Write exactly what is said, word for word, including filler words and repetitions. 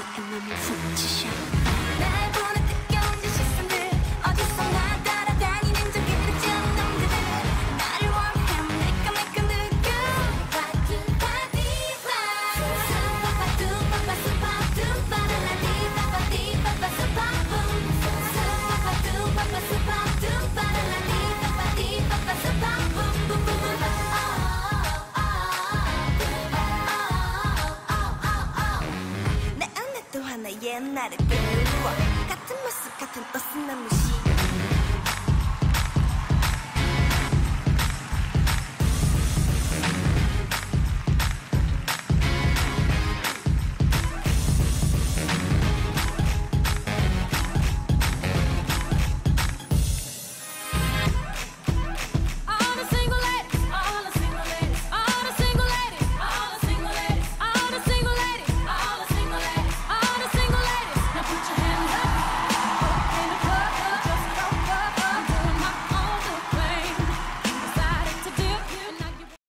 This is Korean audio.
내 맘을 훔치셔 날 보는 뜨거운 듯 시선들 어디서나 따라다니는 저 기쁘지 않은 놈들 나를 원해 내꺼 내꺼 누구 파투파디파 수파파투파파 수파투파라라디파파디파파 수파붐 수파파투파파 수파투파라라디파파디파파 수파붐 내 안에 또 하나 옛날의 그리워 같은 모습 같은 옷은 너무 싫어